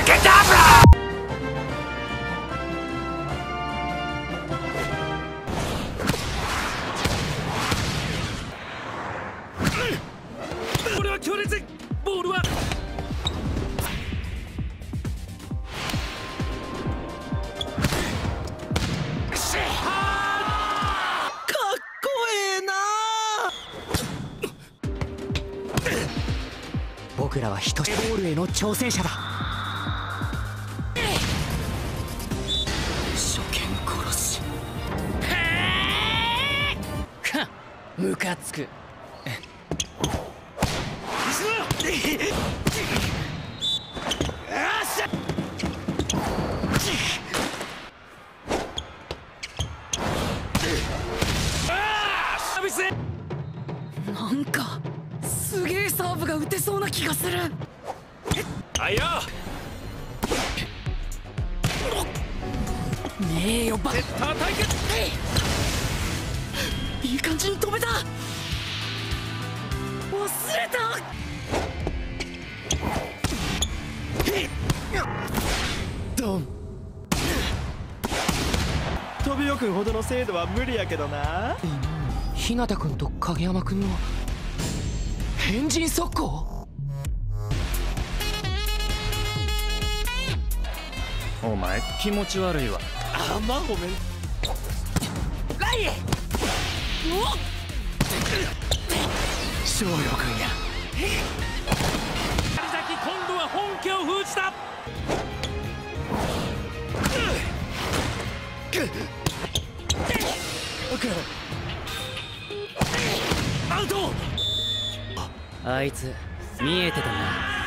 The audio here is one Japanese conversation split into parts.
これは強烈。ボールは僕らは一人ボールへの挑戦者だ。初見殺し。ムカつく。なんかすげえサーブが打てそうな気がする。 あいよ。 ねえよバッ叩け。 いい感じに止めた。忘れた。ドン。 飛びよくんほどの精度は無理やけどな。 日向君と影山君の変人速攻。 お前気持ち悪いわ。 あまごめん。 ライお翔陽君や。 谷崎今度は本家を封じた。アウト。 あいつ見えてたな。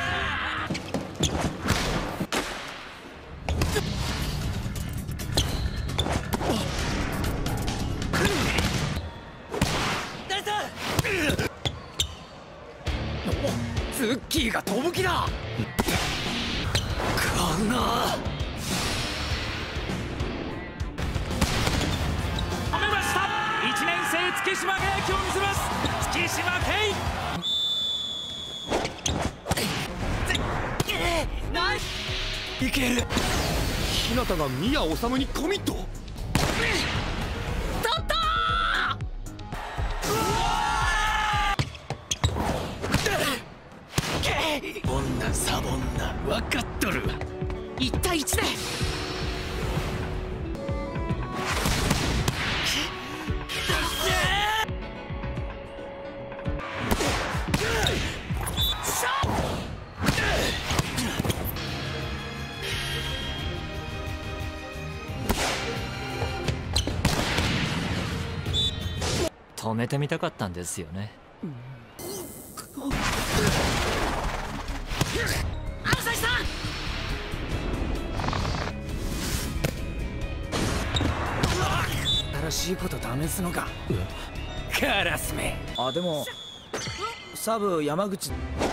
ツッキーが飛ぶ気だ。買うな。 止めました。1年生月島が野球を見せます。月島圭。 いける。日向が宮治にコミット。 取ったー。女サボンナ分かっとるわ。1対1で。 止めてみたかったんですよね。 朝日さん。 新しいこと試すのか。 カラスめ。 あでもサブ山口。